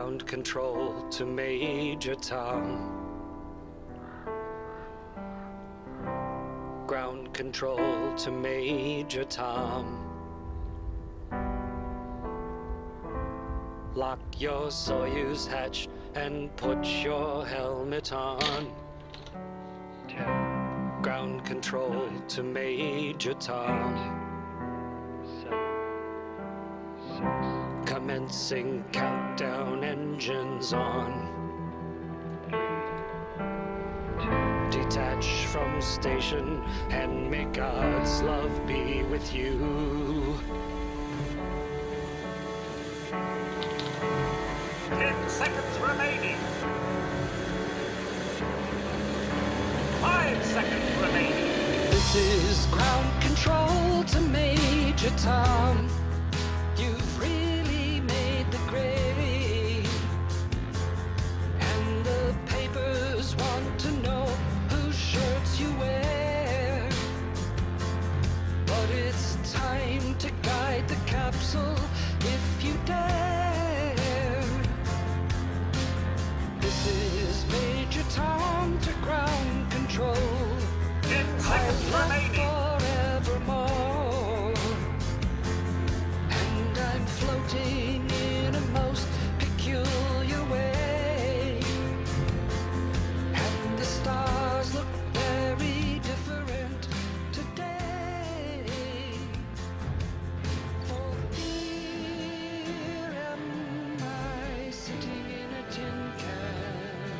Ground control to Major Tom. Ground control to Major Tom. Lock your Soyuz hatch and put your helmet on. 10, Ground control 9, to Major Tom. 7, 6, Commencing countdown, engines on. 3, 2, Detach from station and may God's love be with you. 10 seconds remaining. 5 seconds remaining. This is ground control to Major Tom. You've really made the grade. And the papers want to know whose shirts you wear. But it's time to guide the capsule if you dare. This is Major Tom to ground control. 10 seconds remaining. Forevermore. And I'm floating in a most peculiar way. And the stars look very different today. For here am I sitting in a tin can.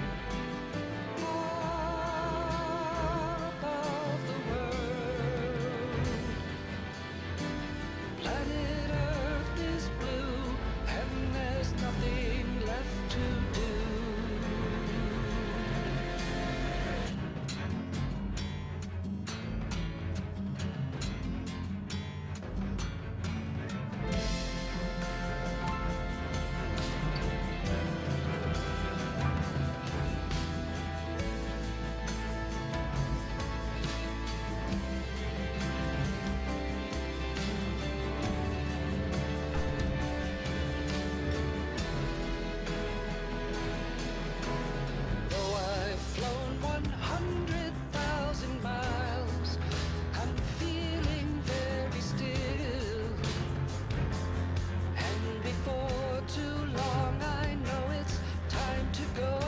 Far above the world. Planet Earth is blue, and there's nothing left to do. Though I've flown 100,000 miles, I'm feeling very still. And before too long, I know it's time to go.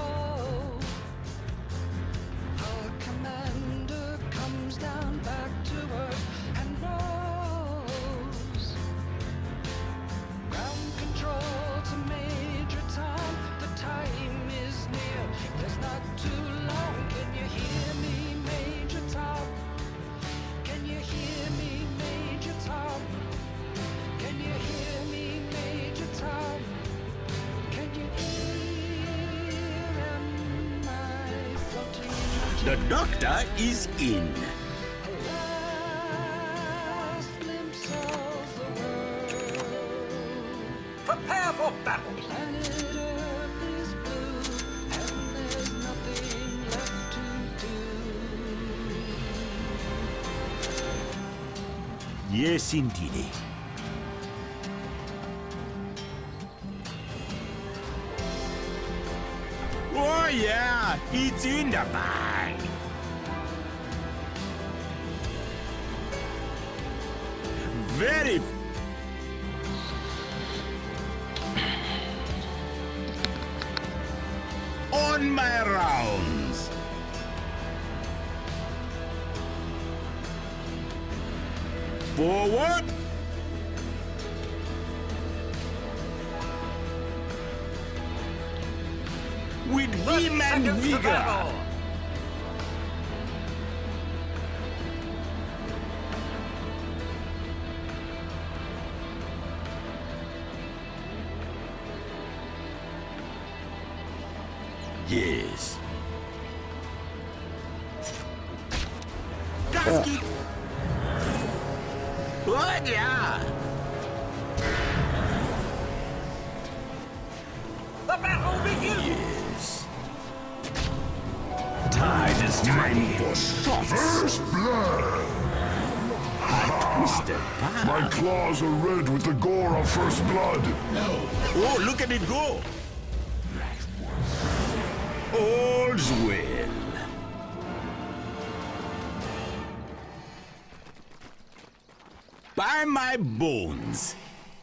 Our commander comes down back to Earth and knows. Ground control to Major Tom, the time is near. There's not too long. Can you hear me, Major Tom? Can you hear me, Major Tom? Can you hear me, Major Tom? Can you hear? Am I floating in The doctor is in. a last glimpse of the world? Prepare for battle. Planet Earth is blue, and there's nothing left to do. Yes, indeed. Oh yeah, it's in the bag. Very. On my rounds. Forward. With 30 vim and seconds to vigor. battle. Yes. Gasket. Oh yeah. The battle begins. Yes. Tide is time for shots. First blood! Mr. Pan. My claws are red with the gore of first blood. Oh, look at it go. All's well. By my bones.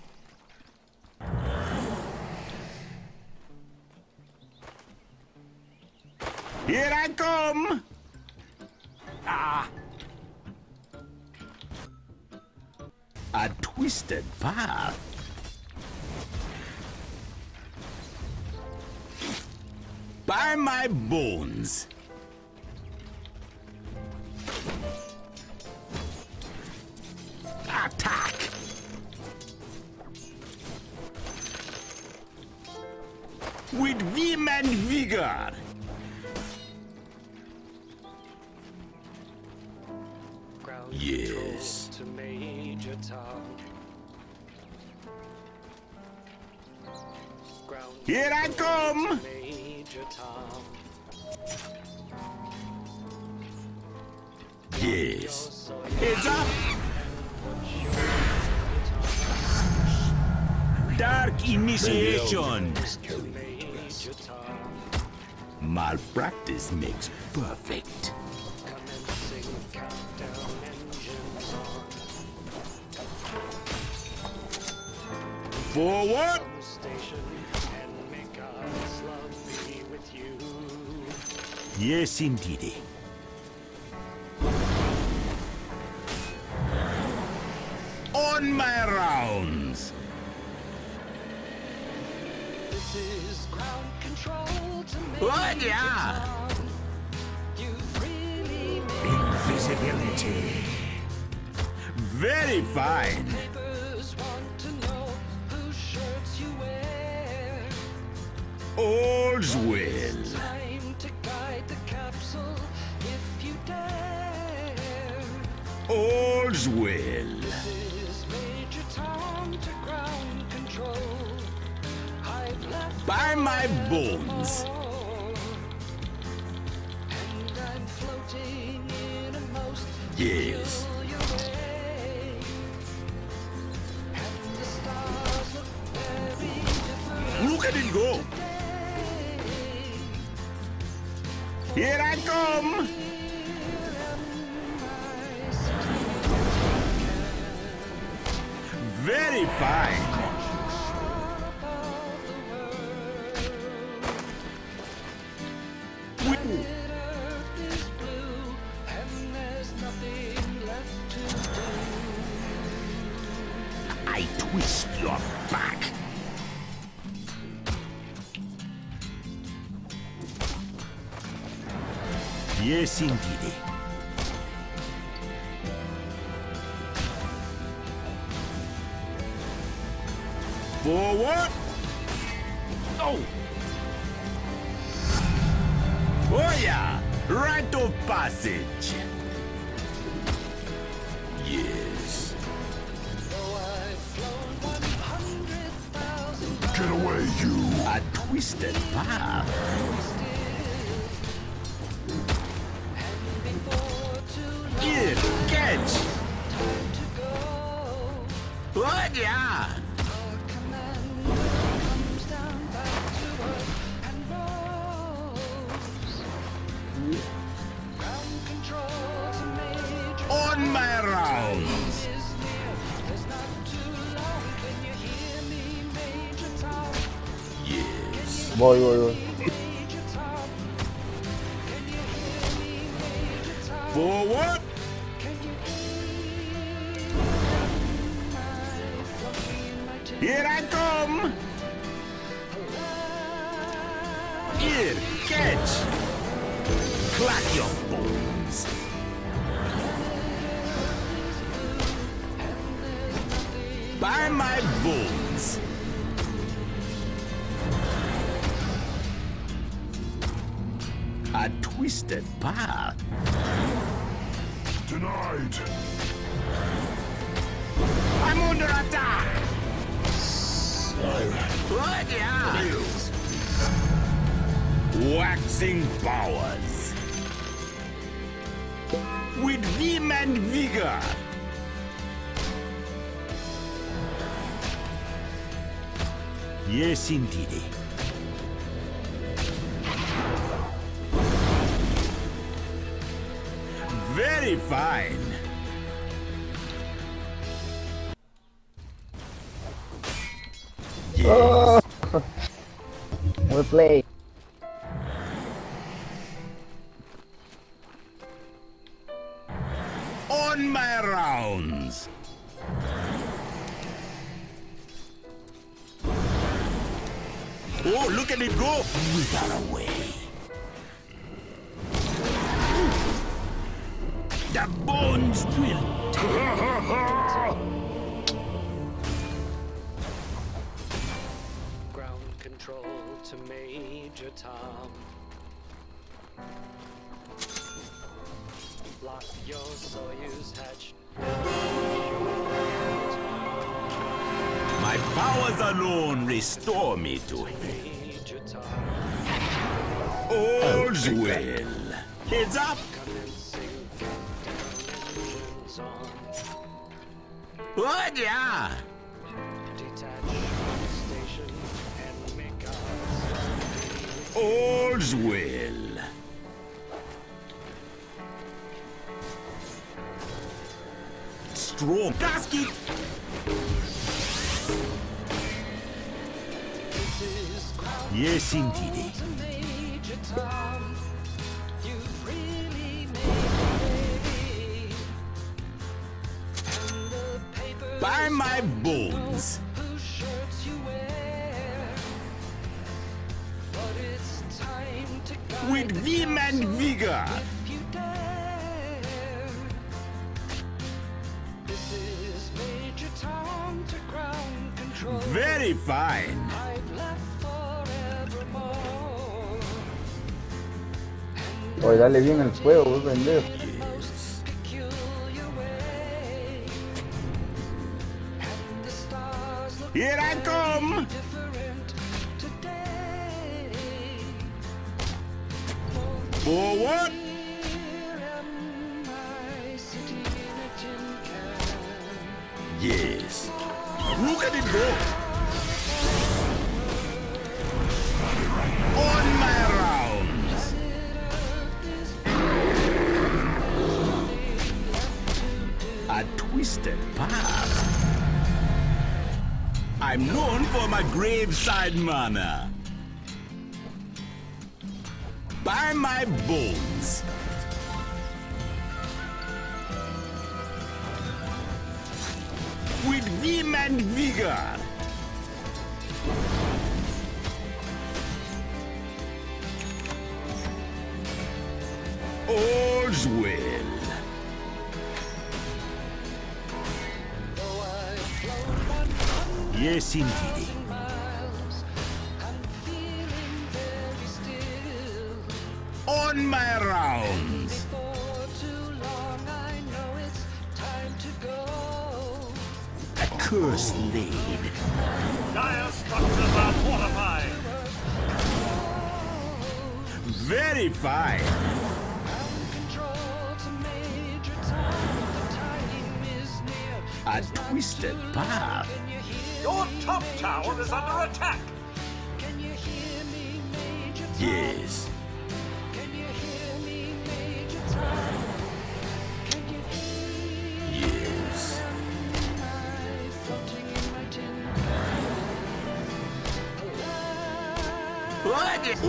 Here I come. Ah. A twisted path. By my bones. Attack. With vim and vigor. Ground Yes. control to Major Tom. Ground Here I come. Major Tom. Yes. It's up. Dark initiation. Major Tom. Malpractice makes perfect. Commencing countdown, engines on. Forward. On the station, and may God's love be with you. Yes, indeedy. On my rounds. This is ground control to Major What? Yeah. Tom. You've really made Invisibility. Very fine. neighbors want to know whose shirts you wear. All's well. Time to guide the capsule if you dare. All's well. This is Major Tom to ground control. I've left By my bones. all, and I'm floating in a most Yes. peculiar way. And the stars look very different Look at it go. today. Here I come. Very fine. Woo. I twist your back. Yes, indeedy. Forward. Oh. Oh yeah, rite of passage. Yes. Get away, you. A twisted path. Here, catch. What? Yeah. On my rounds. Yes. Vay vay vay. Forward. Here I come. Here, catch. Clack your bones. By my bones. A twisted path. Denied. I'm under attack. What? Yeah. Waxing powers. With vim and vigor. Yes, indeedy. Very fine. Oh, we'll play. On my rounds. Oh, look at it go. Without a way. The bones will. Ground control to Major Tom. Lock your Soyuz hatch. My powers alone restore me to it. Major Tom. All's well. Heads up. Commencing countdown, engines on. What? Yeah. Detach station and make us. All's well. Strong gasket. This is ground Yes, indeed. to Major Tom. You've really made it. And the papers By my bones. whose shirts you wear. But it's time to guide With the vim and castle vigor. if you dare. This is Major Tom to ground control. Very fine. I've left forevermore. Oye, dale bien el fuego, pendejo. Most peculiar way. And the stars look Here I come. different today. Forward. Here am I sitting in a tin can. Yes. Look at it go. On my rounds. A twisted path. I'm known for my graveside manner. By my bones. With vim and vigor. All's well. Though I've flown 100 Yes, indeed. miles, I'm feeling very still. On my rounds. Before too long, I know it's time to go. A curse laid. Dire structures are fortified. Very fine. Ground control to Major Tom. The time is near. A It's not twisted too long. path. Can you hear Your me, top Major tower is under Tom? attack. Can you hear me, Major Tom? Yes. Can you hear me, Major Tom? Can you hear Yes. me floating in my tin can? What?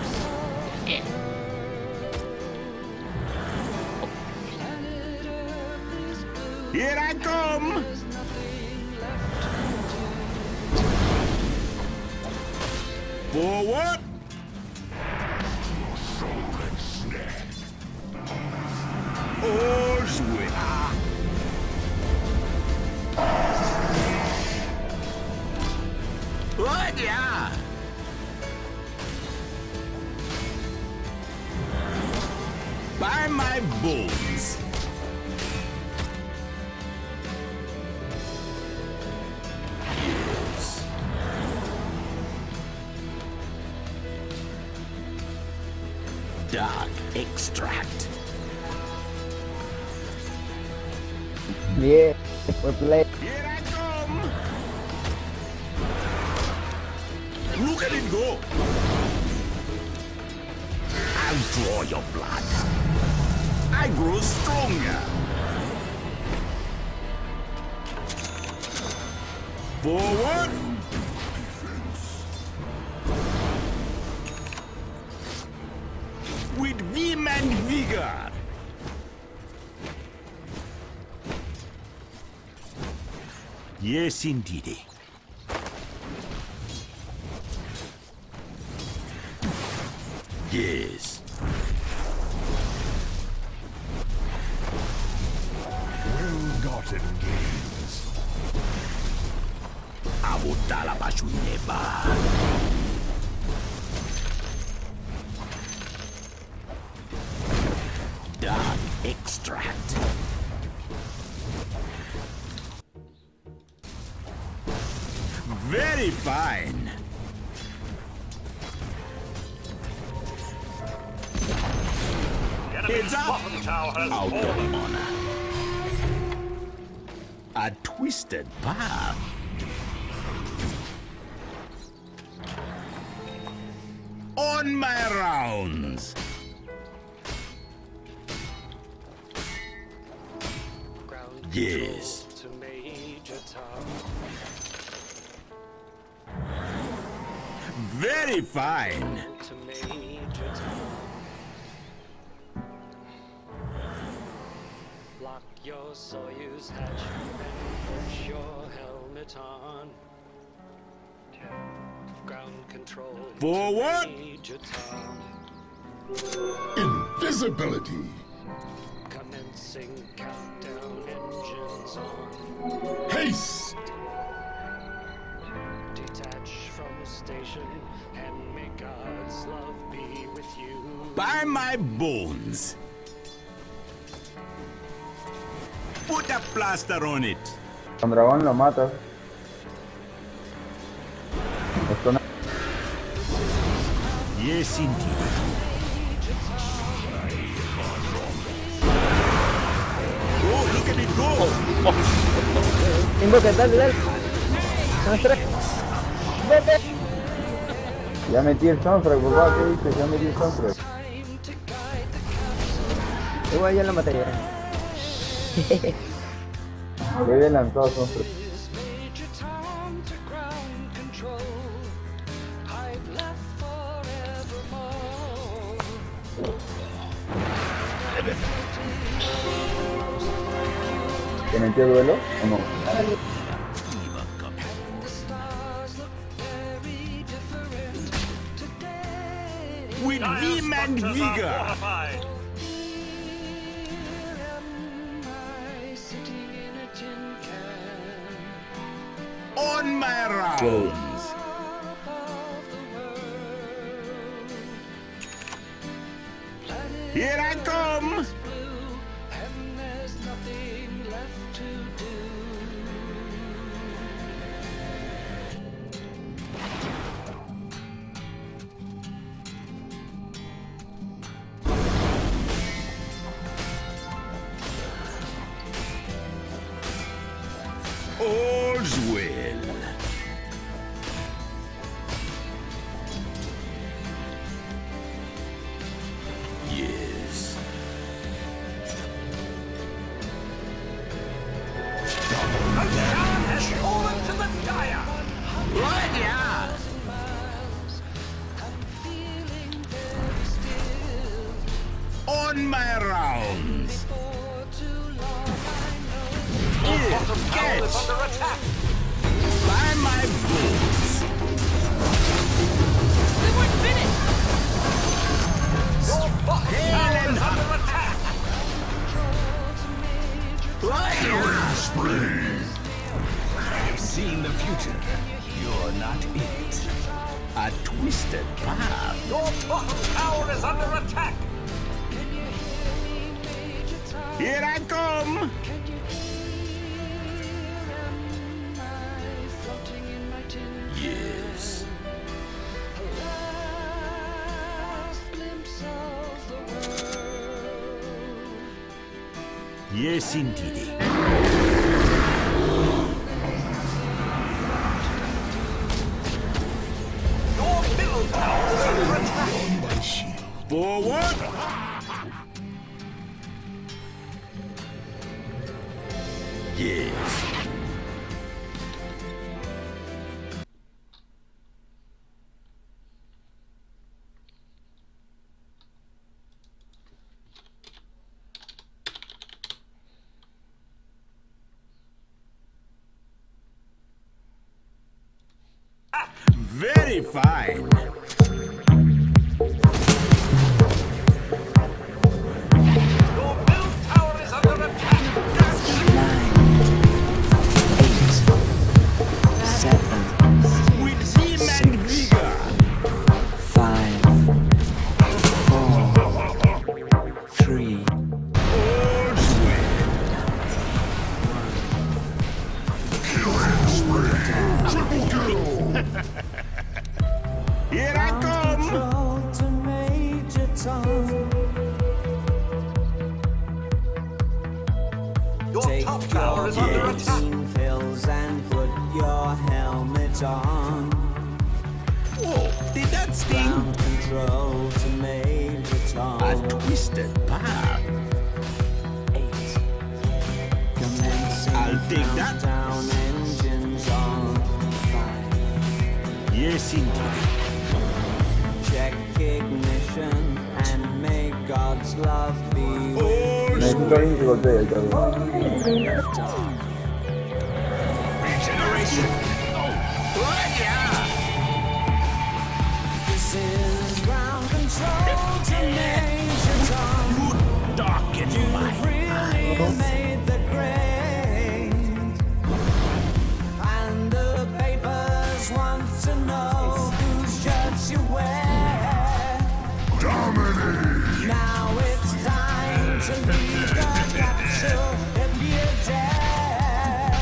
Planet Earth is blue. Here I come. There's nothing left to do. Forward. All's well. What? Yeah. By my bones. Yes. Dark extract. Yeah, we'll play. Here I come. Look at it go. I'll draw your blood. I grow stronger. Forward. With vim and vigor. Yes, indeed. Yes. Well-gotten gains. Avutala Bashuneba. Dark extract. Very fine. The enemy's Heads up. bottom tower has Out of fallen. honor. A twisted path. On my rounds. Ground Yes. control to Major Tom. Very fine. To Major Tom. Lock your Soyuz hatch and put your helmet on. Ground control Forward. to Major Tom. Invisibility. Commencing countdown, engines on. Haste. Detach from station and may God's love be with you. By my bones. Put a plaster on it. Con dragón lo matas. Esto no. Yes, indeed. Oh, look at it go. Tengo que dale. Vete. Ya metí el soundtrack, papá, ¿qué dices? Ya metí el soundtrack. Time to guide the capsule. Igual ya la maté ya. Ya había lanzado soundtrack. Is Major Tom to ground control. I've left forevermore. ¿Te metió duelo o no? The stars look very different today. With vim and Structures are vigor. fortified. Here am I sitting in a tin can. On my rounds. Of the world. Planet Here I come. blue, and there's nothing left to do. All's well. Yes. The town has fallen to the dire. Right, yeah. I'm feeling very still. On my rounds. For too long, I know. Bottom tower is Catch. under attack. By my bones. Your bottom tower is under attack. Right, yeah. I've seen the future. You're not in it. A twisted path. Your bottom tower is under attack. Here I come. Can you hear am I floating in my tin can? Yes. Last glimpse of the world. Yes, indeed. Your middle tower is under attack. On my shield. Forward. Yes. Very fine. Your middle tower is under attack. 9, 8, 7, With him and vigor. 5, 4, 3. All sweat. Here I come. To Major Tom. Your Take top tower is your under attack. pain pills and put your helmet on. Oh, did that sting? Ground control to Major Tom. A twisted path. 8. Commencing I'll take that. countdown, engines on. 5. Yes, indeed. Check ignition and may God's love be with All Necesito alguien que golpee el cabrón. you. regeneration. Oh, yeah. This is ground control to Major Tom. You darken my Really made the grade. And the papers want to know whose shirts you wear. Now it's time to leave the capsule if you dare.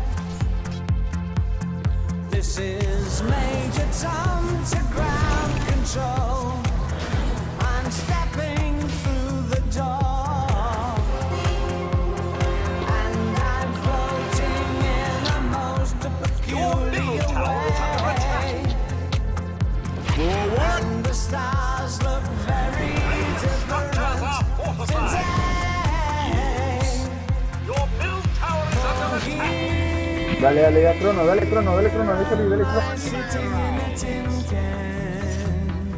This is Major Tom to ground control. I'm stepping through the door, and I'm floating in a most peculiar way. forward. And the stars look very Structures are different fortified. today. Your middle tower is under attack. Dale, dale, dale crono, dale crono, dale crono, dale crono, dale crono. Sitting in a tin can.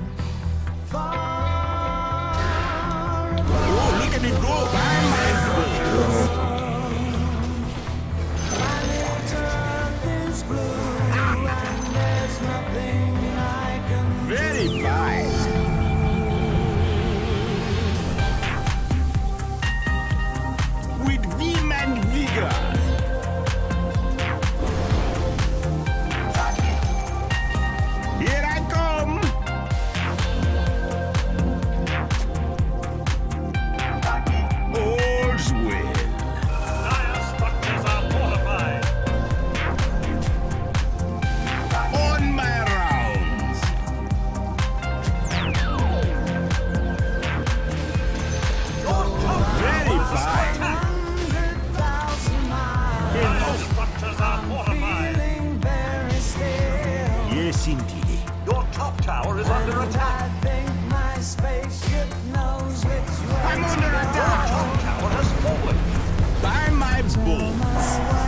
Far Oh, look at it go by my foot. planet Earth is blue, and there's nothing I can Very fine. With vim and vigor. Here I come. All's well. Dire structures are fortified. On my rounds. Your top Very tower is under fine. attack. 100,000 miles. Dire structures are fortified. Feeling very still. Yes, indeed. Your top tower is under attack. I think my spaceship knows which way I'm to under go. Your attack. top tower has fallen. By my bolts.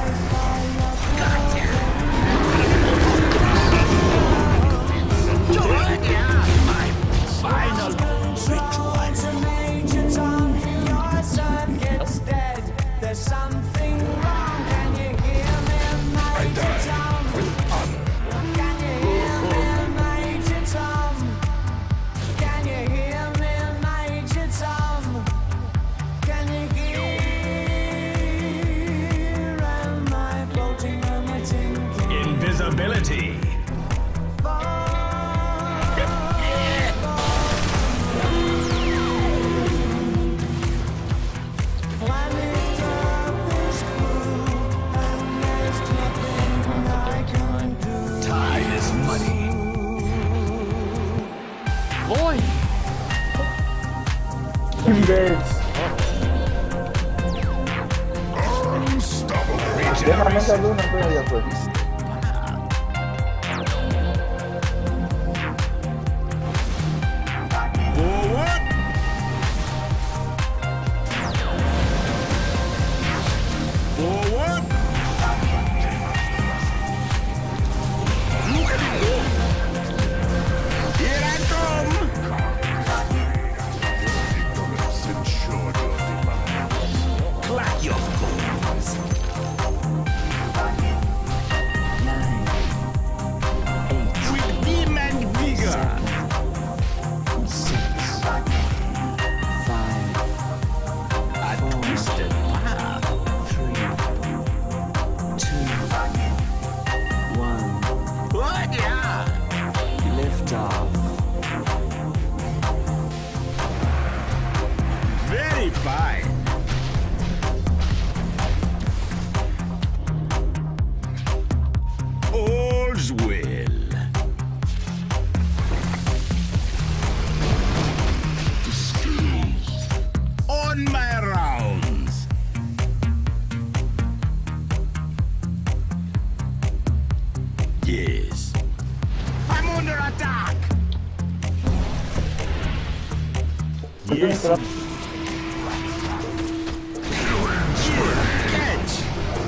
My final ritual. To Major Tom, your circuit's dead. There's something wrong. Can you hear me, Major Tom? Can you hear me, Major Tom? Can you hear me, Major Tom? Can you hear? Am I floating on a tin can? Invisibility. Planet Earth is blue, and there's nothing I can do. Time is money. Bitch. Déjame esa luna, pero ya fue. Forward. Forward. otra. Catch!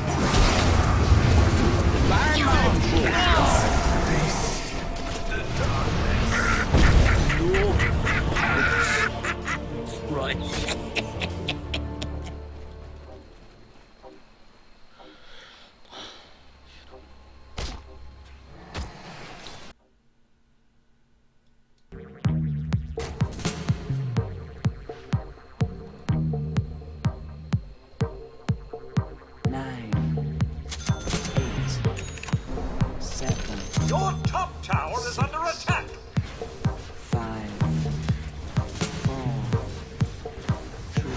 By my balls! Right. Your top tower is under attack. 5, 4, 3,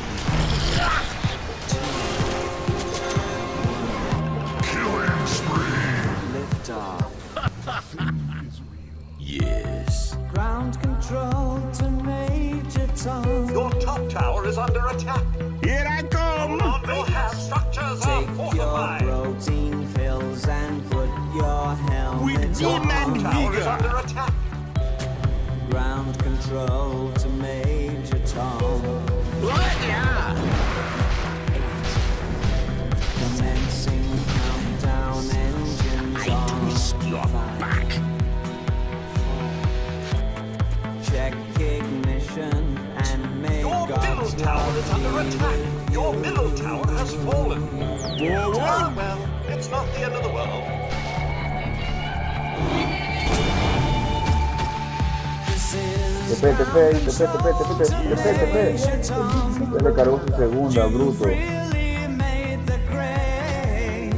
2, Killing spree. lift off. Yes. Ground control to Major Tom. Your top tower is under attack. Here I come! Your half structures are Take your fortified. protein pills and put your With helmet demon on. Tower is vigor. under attack. Ground control to Major Tom. What? Yeah. Commencing countdown, engines I on. twist your 5, back. check ignition and may Your middle God's tower love is under be attack. with Your you. middle tower has fallen. Whoa, Ah, whoa. well, it's not the end of the world. This is Se le cargó su segunda, bruto. really made the grade.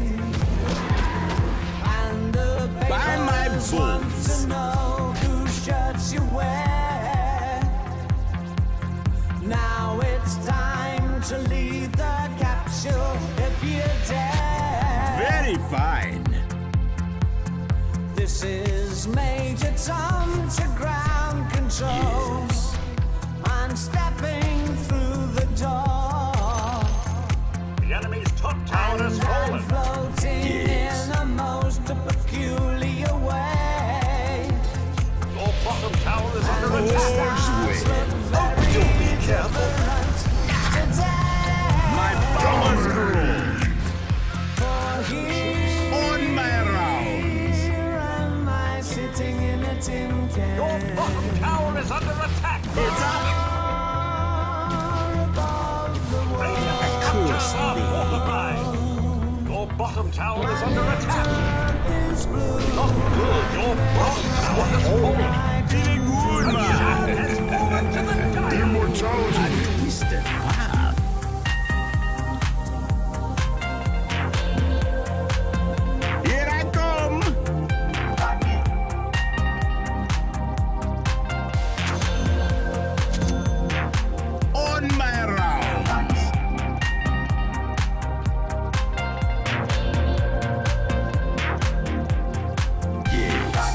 And the By my papers want balls. to know whose shirts you wear. Now it's time to leave the capsule if you dare. Very fine. This is Major Tom to ground control. Yes. I'm stepping through the door. The enemy's top tower has And I'm fallen. floating Yes. in a most peculiar way. Your bottom tower is under And the attack. stars look Oh, do very be careful. different today. My powers grow. For here On my rounds. am I sitting in a tin can. Your bottom tower is under attack. It's up. Radiant structures are fortified. Your bottom tower is under attack. Not good. Your bottom tower has fallen. Feeling good, man. Attack has fallen to the giant. Immortality. Twisted path. Here I come. On my rounds. Yes.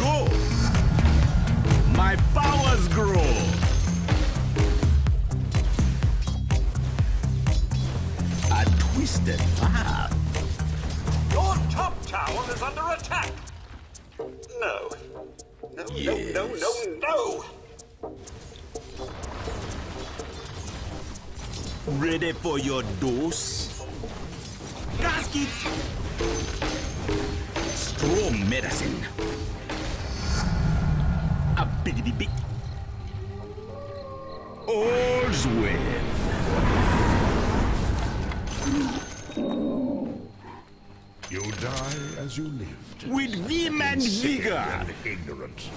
go. My powers grow. A twisted path. Your top tower is under attack. No. No, Yes. no, no, no, no. Ready for your dose? Gasket! Strong medicine. A biggity big. All's well. You die as you lived. With vim and Insane vigor. and ignorant.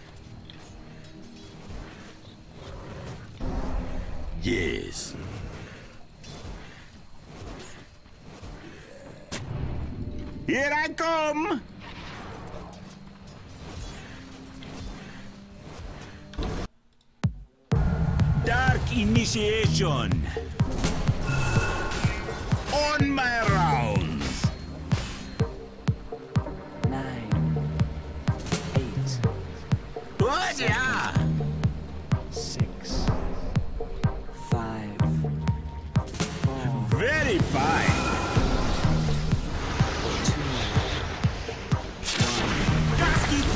Yes. Here I come. Dark initiation. On my rounds. 9, 8, What? Yeah. 6, 5, 4, Very fine. 2, Gasket.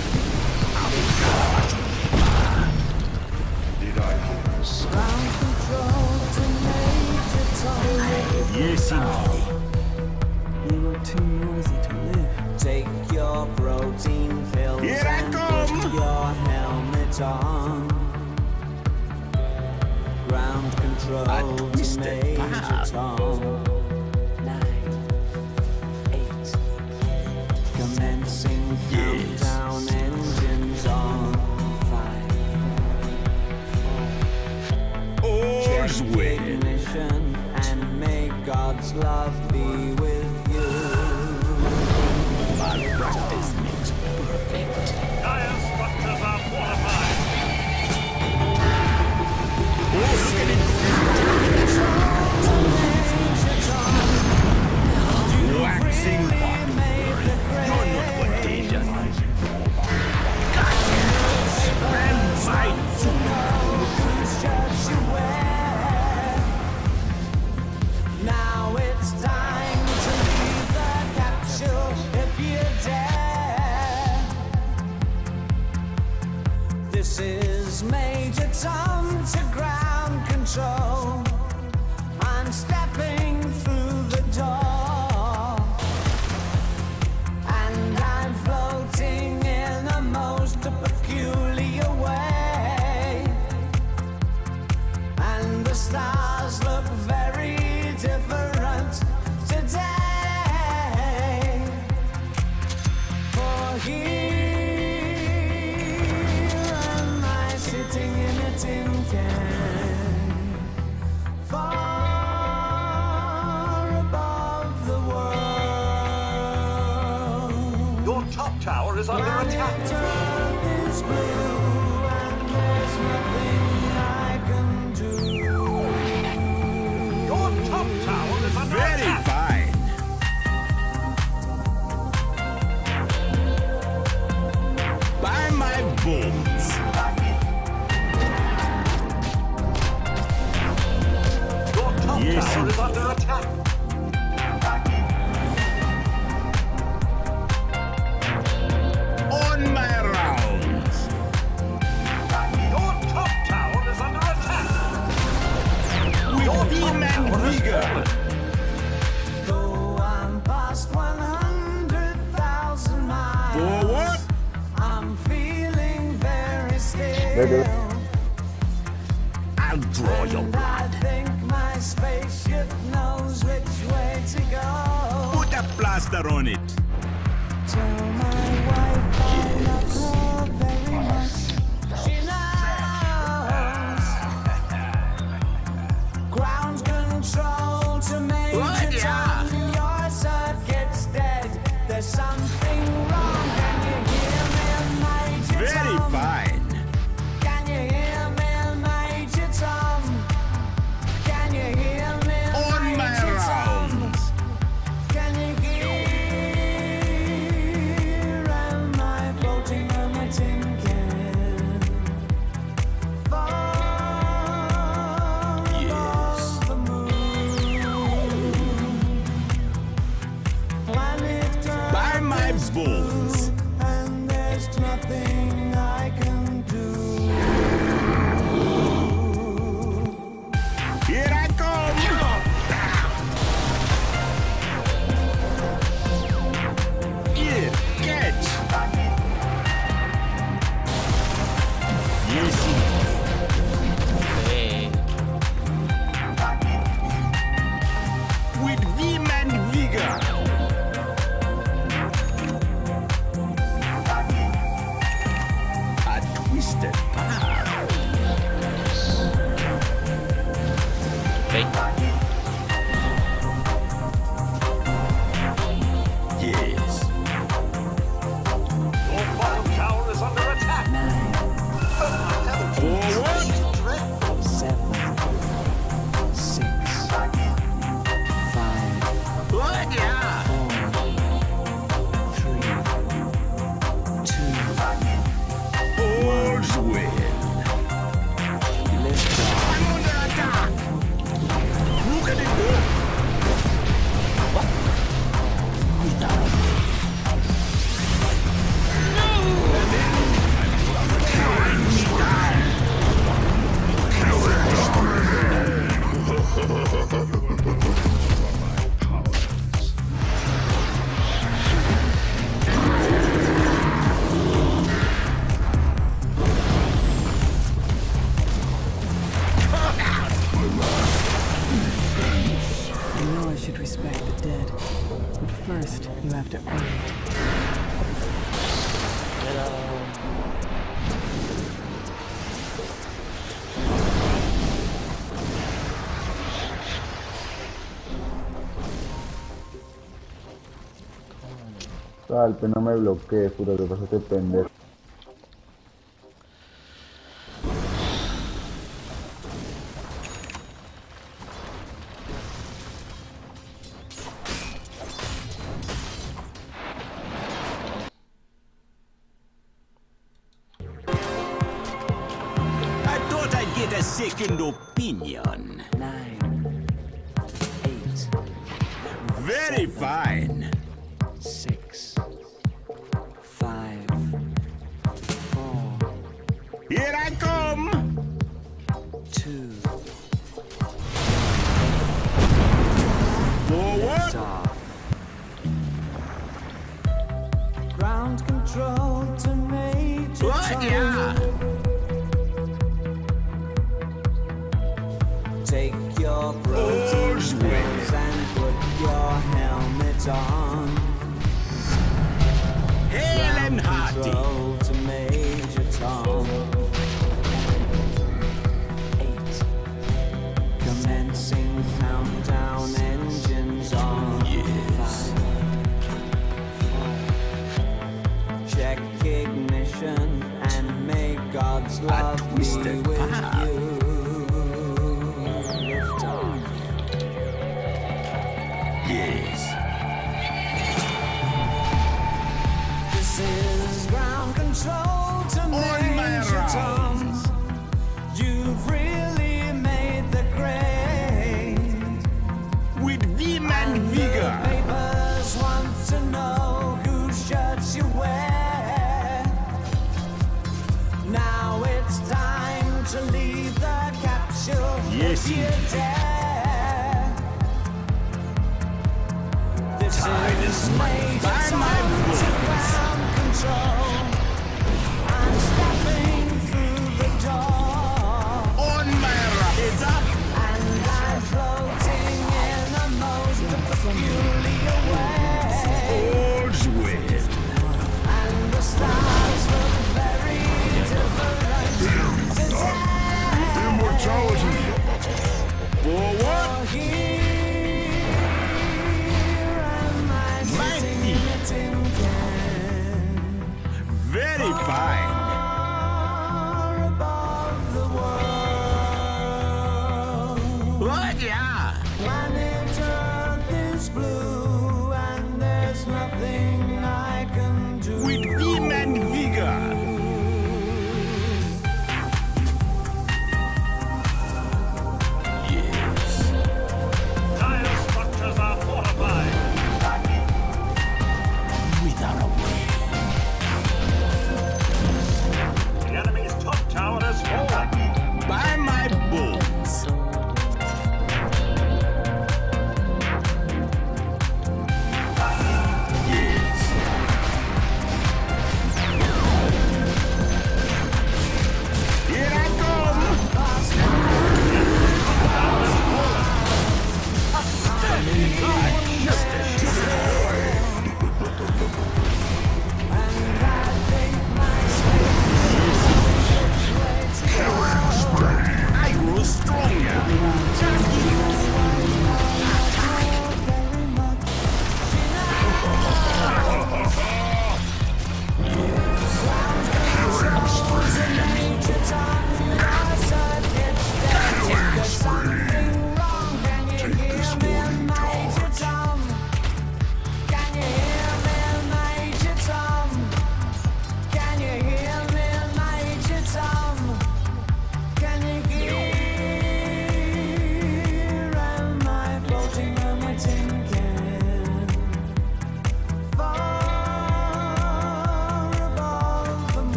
Did I hear ground control to Major Tom. Yes, indeed. You were too noisy to live. Take your protein pills Here I and come. put your helmet on. Ground control A to twisted Major path. Tom. 9, 8, commencing Yes. countdown, engines on. 5, All's check well. ignition, and may God's love be with you. My practice makes perfect. Dire structures are fortified. Oh, look at it. Waxing hot. You're not contagious. Gotcha. Stand by Now it's time to leave the capsule if you dare. This is Major Tom to ground control. I'm stepping through the door, and I'm floating in a most peculiar way. And the stars look very different today. For here am I sitting in a tin can, far above the world. Your top tower is under attack. Turn is blue, and there's nothing I can do. Your top tower is under very attack. fine. By my bones. Your top Yes, tower is indeed. under attack. On my rounds. Your top tower is under attack. With vim and vigor. Though I'm past 100,000 miles, Forward. I'm feeling very Ready. still. I'll draw your And blood. I think my spaceship knows which way to go. Put a plaster on it. Tell my wife I love her very much. She knows. Ground control to Major What? Yeah. Tom. Your circuit's dead. There's something wrong. Can you hear me, Major Very Tom? fine. Can you hear me, Major Tom? Can you hear me, On my Major Tom? rounds. Can you hear am I bones. and there's nothing I can do. Here I come. Here, catch. Yes, with vim and vigor. A twisted path. Yes. Your bottom tower is under attack. Forward. Dreadful. 7, 6, 5, What? Yeah. 4, 3, 2, All's well. lift off. I'm under attack. Look at it go. I know I should respect the dead, but first you have to earn it. Salpe, no me bloquees, puta, te pasaste pendejo. I thought I'd get a second opinion. 9, 8, Very fine. 6, 5, 4, Here I come. 2, Forward. off. Ground control to Major What? Tom. Yeah. Take your protein All's well. pills and put your helmet on. Hail and hearty. Control to Major Tom. 8, Commencing countdown, engines on. Yes. Check ignition and may God's love be twisted with path. you. Lift off. Yes. This is ground control to On my Major Tom. rounds. You've really made the grade. With vim and The vigor. papers want to know whose shirts you wear. Now it's time to leave the capsule. Yes, if you indeed. dare. This Tide is is money. Major By my Tom to rules. ground control. I'm stepping through the door. On my rock. It's up. And I'm floating in a most peculiar way. All's well. And the stars look very different today. Immortality. Forward. Here am I sitting in a tin can, Very fine. far above the world. What? Yeah. Planet Earth is blue and there's nothing I can do. With vim and vigor. Yes. Dire structures are fortified. Wither away.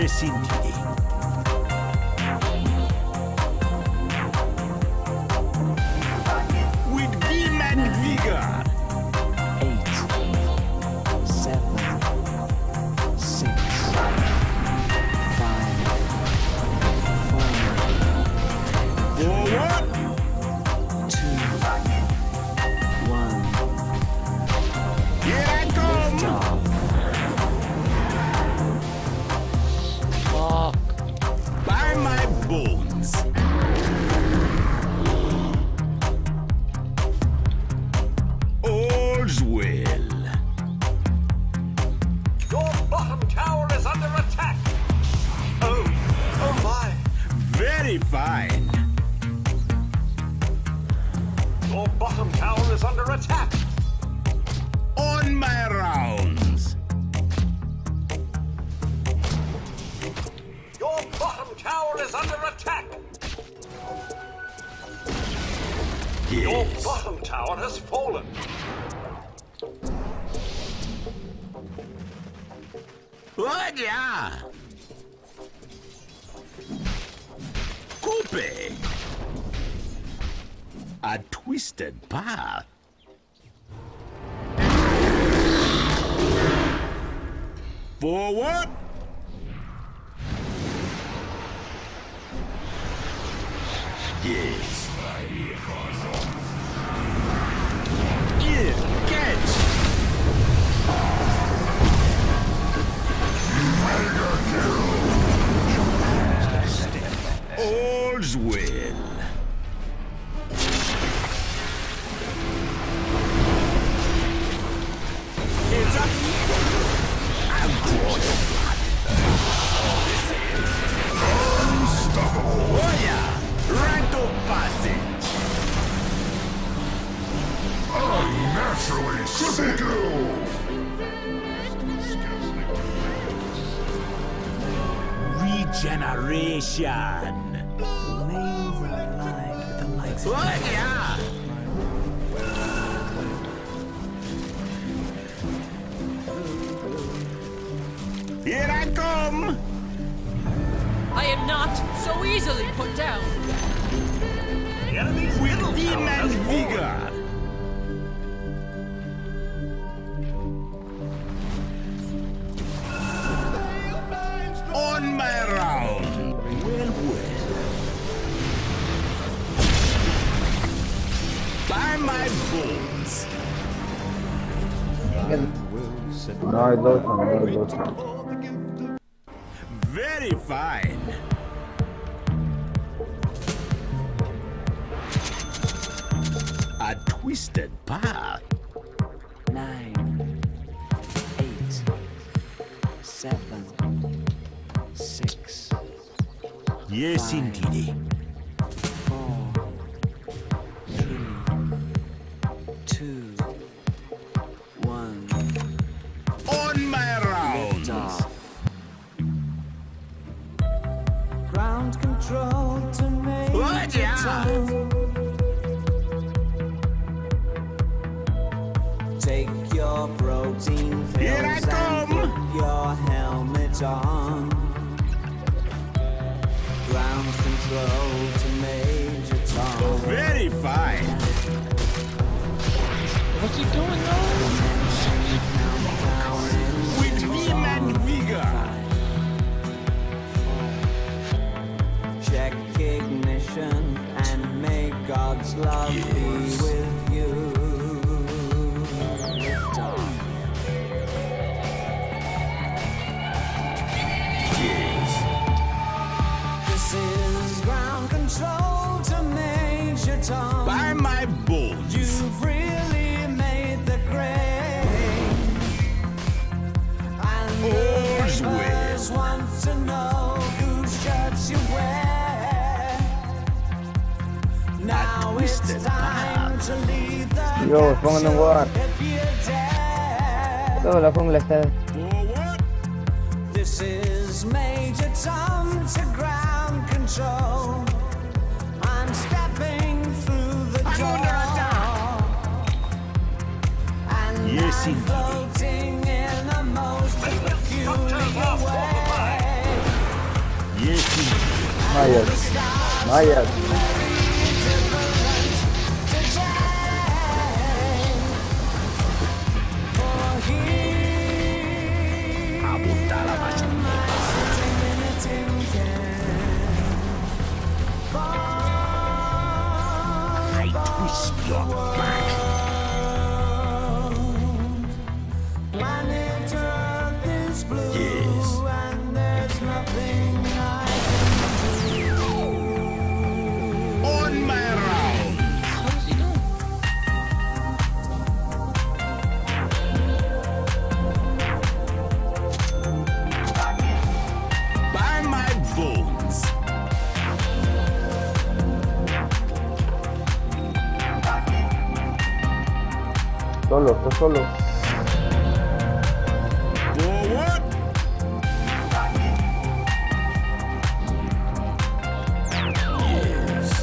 Yes, indeed. With vim and vigor. 8, 7, 6, 5, 4, Forward. 2, 1. Here I come. Stop. By my bones. All's well. Your bottom tower is under attack. Oh my. Very fine. Your bottom tower is under attack. On my rounds. Your bottom tower is under attack. Your Yes. bottom tower has fallen. What yeah? Coupe. A twisted path. Forward. Yes. Here, catch. All's well. It's up. I'm drawing blood. Oh yeah, right of passage. Unnaturally critical! Regeneration. Lanes are lined with the likes of Oh yeah. Here I come. I am not so easily put down. The enemy's middle With vim tower has and fallen. vigor. On my round. Well, well. By my bones. No hay dos, no hay dos. Very fine. A twisted path. 9, 8, 7, 6, Yes, Fine. indeed. 4, 3, 2, 1. On my Lift rounds. off. Ground control to make What, yeah? Take your protein pills Here I and come. put your helmet on. Ground control to Major Tom. Very fine. What's he doing now? With vim and vigor. Check ignition and may God's love be with you. Lift off. This is ground control to Major Tom. By my bones. You've really made the grade. And the All's well. papers want to know whose shirts you wear. Now it's twisted time to lead the Yo, pongan un guard. if you dare. Toda la jungla está. Forward. This is Major Tom to ground control. I'm stepping through the I'm door. under attack. And Yes, I'm indeed. floating in the most Structures peculiar are fortified. way. Mayas. I twist your back. Yes. On my round. How's he doing? By my bones. Está solo. Forward. Yes.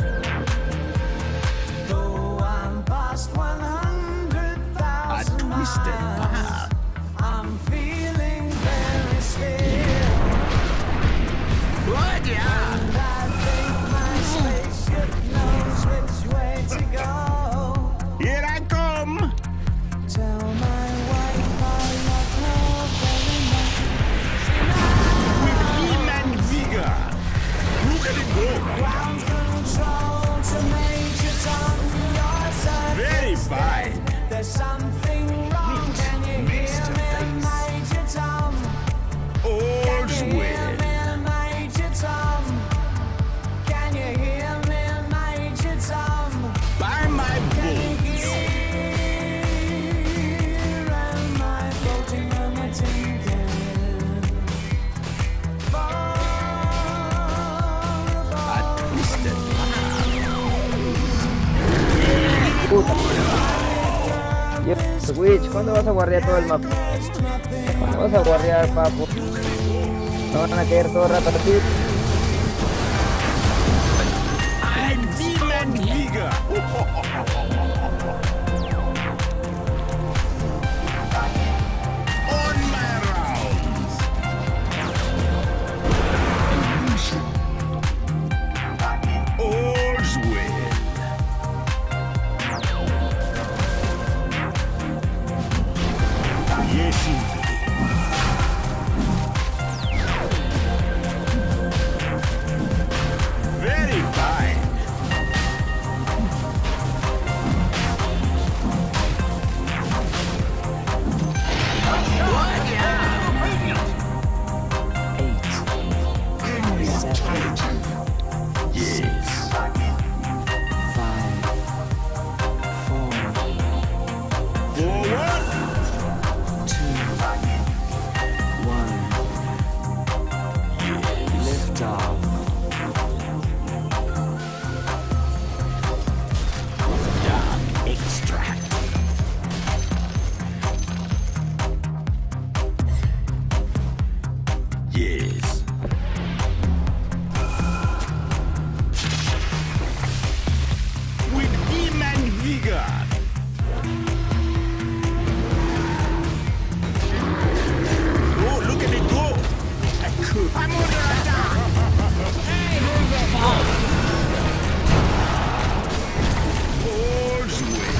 Though I'm past 100,000 A twisted path. I'm feeling very still. Blood, yeah. And I think my spaceship knows which way to go. Here I come. Tell my wife I love her very much. With vim and vigor. Look at it go. Ground control to Major Tom. Your service Very fine. There's something wrong. Can you hear me, Major Tom? All's Can you hear well. me, Major Tom? Can you hear me, Major Tom? By my bones. Am I floating on the tinker? A twisted Yep, Switch, ¿cuándo vas a guardiar todo el mapa? ¿Cuándo vas a guardiar, papu? No van a caer todo el rato así. I'm vim and vigor. On my rounds. All's well. Yes, indeed. Very fine. Yes. 5, 4, Forward. 2, 1. Lift off. Dark extract. Yes. With vim and vigor. Oh, look at it go. I'm under attack. Hey, who's the boss? All's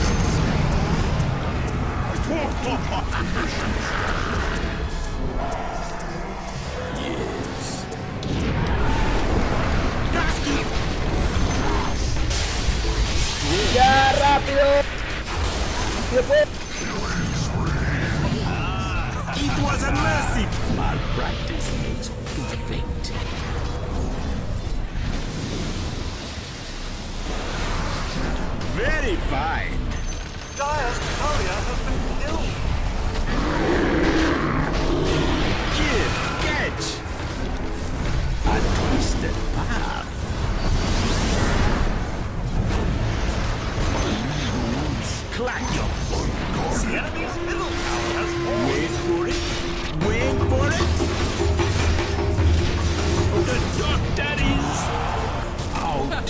yes. ¡Ya, rápido! It was a mercy. Malpractice makes perfect. Very fine. Dire's courier has been killed. Here, catch. A twisted path. Clack your The enemy's middle tower has fallen. Wait for it. Wait for it. The doctor is out.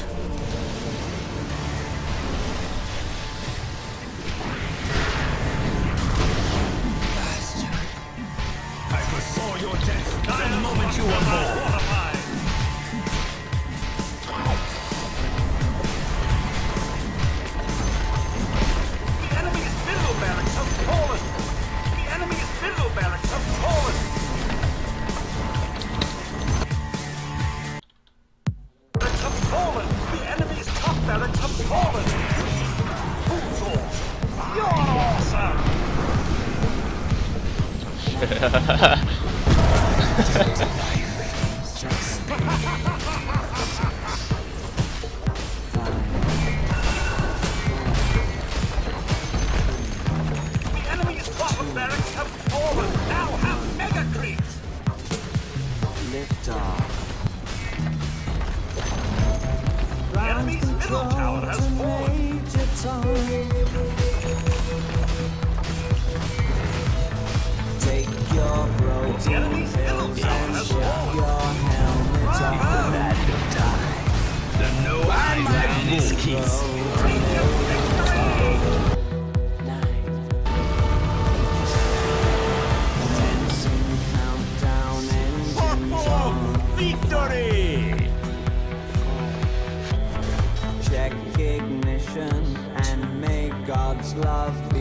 I foresaw your death the moment you were born. The enemy's bottom barracks have fallen. Now have mega creeps. Lift off. The enemy's middle tower has fallen. Take your broken The enemy's middle tower has fallen. your helmet off. The no man is keys. Countdown engines on. Victory! Check ignition and may God's love